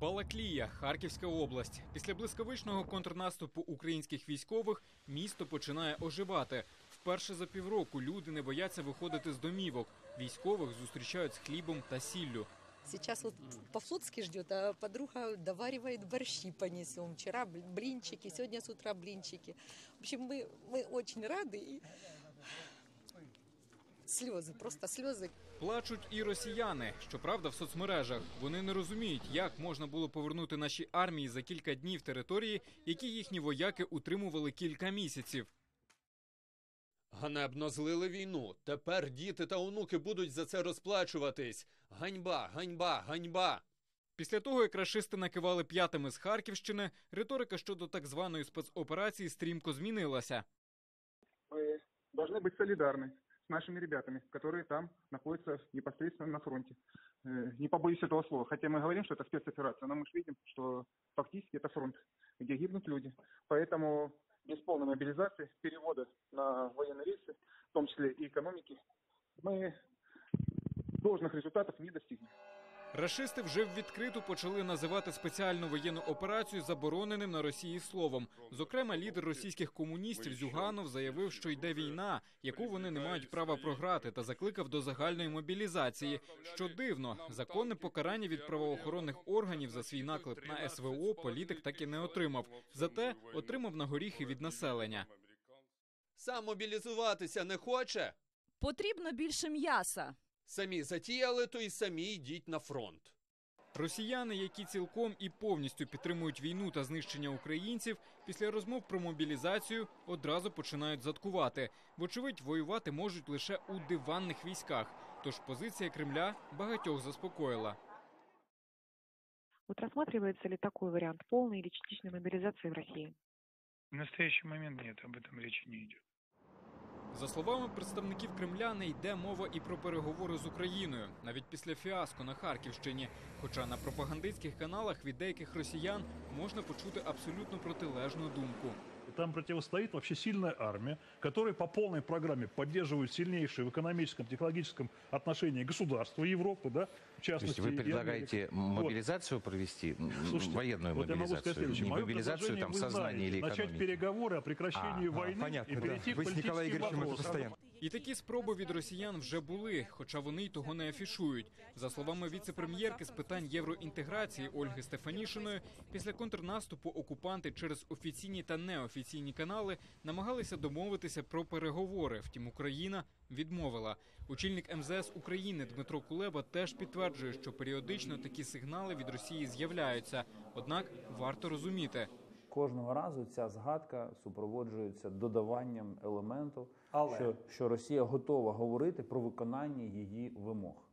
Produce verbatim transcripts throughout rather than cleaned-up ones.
Балаклія, Харківська область. Після блискавичного контрнаступу українських військових місто починає оживати. Вперше за півроку люди не бояться виходити з домівок. Військових зустрічають з хлібом та сіллю. Сейчас вот по-флотски ждет, а подруга доваривает борщи понесем. Вчера блинчики, сегодня с утра блинчики. В общем, мы, мы очень рады. И... Сльози, просто сльози. Плачуть і росіяни, щоправда, в соцмережах. Вони не розуміють, як можна було повернути наші армії за кілька днів території, які їхні вояки утримували кілька місяців. Ганебно злили війну. Тепер діти та онуки будуть за це розплачуватись. Ганьба, ганьба, ганьба. Після того, як рашисти накивали п'ятами з Харківщини, риторика щодо так званої спецоперації стрімко змінилася. Ми повинні бути солідарні с нашими ребятами, которые там находятся непосредственно на фронте. Не побоюсь этого слова. Хотя мы говорим, что это спецоперация, но мы же видим, что фактически это фронт, где гибнут люди. Поэтому без полной мобилизации, перевода на военные рейсы, в том числе и экономики, мы должных результатов не достигнем. Рашисти вже відкрито почали називати спеціальну воєнну операцію забороненим на Росії словом. Зокрема, лідер російських комуністів Зюганов заявив, що йде війна, яку вони не мають права програти, та закликав до загальної мобілізації. Що дивно, законне покарання від правоохоронних органів за свій наклеп на ес ве о політик так і не отримав. Зате отримав на горіхи від населення. Сам мобілізуватися не хоче? Потрібно більше м'яса. Самі затіяли, то й самі йдіть на фронт. Росіяни, які цілком і повністю підтримують війну та знищення українців, після розмов про мобілізацію одразу починають заткувати. Вочевидь, воювати можуть лише у диванних військах. Тож позиція Кремля багатьох заспокоїла. Вот рассматривается ли такой вариант полной или частичной мобилизации в России? В настоящий момент нет, об этом речи не идет. За словами представників Кремля, не йде мова і про переговори з Україною, навіть після фіаско на Харківщині. Хоча на пропагандистських каналах від деяких росіян можна почути абсолютно протилежну думку. Там противостоит вообще сильная армия, которая по полной программе поддерживает сильнейшее в экономическом, технологическом отношении государство Европы, да, в частности. То есть вы предлагаете мобилизацию вот провести, Слушайте, военную вот мобилизацию, не мобилизацию там сознания или экономики? Начать переговоры о прекращении а, войны а, понятно, и перейти да. к политическим вопросам. І такі спроби від росіян вже були, хоча вони й того не афішують. За словами віце-прем'єрки з питань євроінтеграції Ольги Стефанішиної, після контрнаступу окупанти через офіційні та неофіційні канали намагалися домовитися про переговори. Втім, Україна відмовила. Очільник ем зе ес України Дмитро Кулеба теж підтверджує, що періодично такі сигнали від Росії з'являються. Однак варто розуміти. Кожного разу ця згадка супроводжується додаванням елементу, Але... що, що Росія готова говорити про виконання її вимог.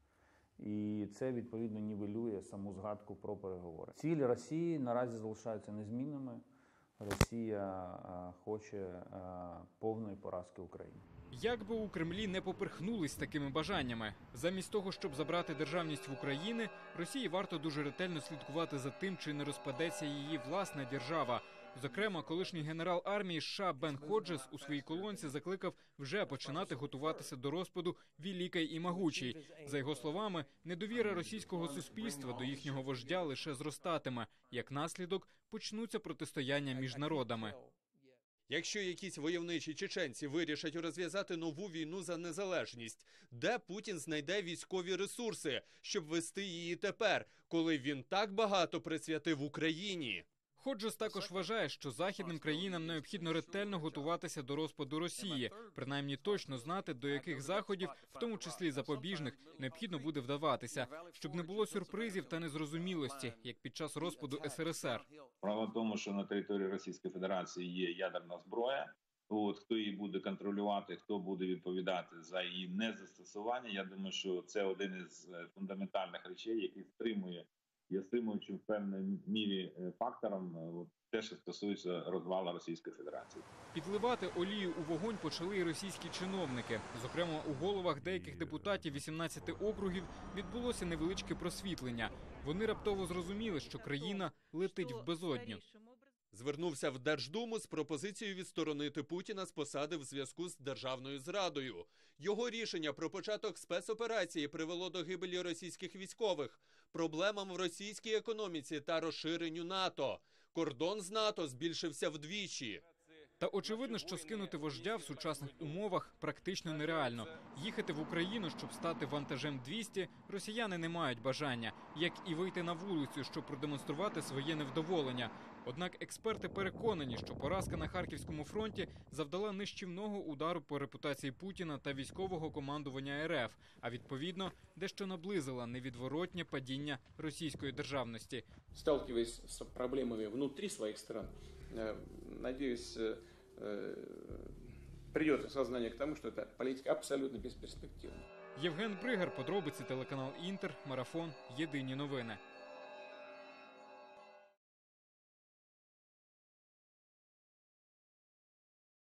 І це, відповідно, нівелює саму згадку про переговори. Цілі Росії наразі залишаються незмінними. Росія а, хоче а, повної поразки України. Як би у Кремлі не поперхнулись такими бажаннями. Замість того, щоб забрати державність в Україні, Росії варто дуже ретельно слідкувати за тим, чи не розпадеться її власна держава. Зокрема, колишній генерал армії США Бен Ходжес у своїй колонці закликав вже починати готуватися до розпаду «Великий і могучий». За його словами, недовіра російського суспільства до їхнього вождя лише зростатиме. Як наслідок, почнуться протистояння між народами. Якщо якісь войовничі чеченці вирішать розв'язати нову війну за незалежність, де Путін знайде військові ресурси, щоб вести її тепер, коли він так багато присвятив Україні? Ходжес також вважає, що західним країнам необхідно ретельно готуватися до розпаду Росії, принаймні точно знати, до яких заходів, в тому числі запобіжних, необхідно буде вдаватися, щоб не було сюрпризів та незрозумілості, як під час розпаду ес ер ес ер. Справа в тому, що на території Російської Федерації є ядерна зброя. От, хто її буде контролювати, хто буде відповідати за її незастосування, я думаю, що це один із фундаментальних речей, який стримує є стримуючим в певній мірі фактором те, що стосується розвалу Російської Федерації. Підливати олію у вогонь почали і російські чиновники. Зокрема, у головах деяких депутатів вісімнадцяти округів відбулося невеличке просвітлення. Вони раптово зрозуміли, що країна летить в безодню. Звернувся в Держдуму з пропозицією відсторонити Путіна з посади в зв'язку з державною зрадою. Його рішення про початок спецоперації привело до гибелі російських військових. проблемам в російській економіці та розширенню НАТО. Кордон з НАТО збільшився вдвічі. Та очевидно, що скинути вождя в сучасних умовах практично нереально. Їхати в Україну, щоб стати вантажем двісті, росіяни не мають бажання, як і вийти на вулицю, щоб продемонструвати своє невдоволення. Однак експерти переконані, що поразка на Харківському фронті завдала нищівного удару по репутації Путіна та військового командування РФ, а відповідно, дещо наблизила невідворотнє падіння російської державності. Сталкиваясь з проблемами внутрі своїх стран, надеюсь, придет осознание к тому, что эта политика абсолютно бесперспективна. Євген Бригар, подробиці, телеканал Інтер, Марафон, Єдині новини.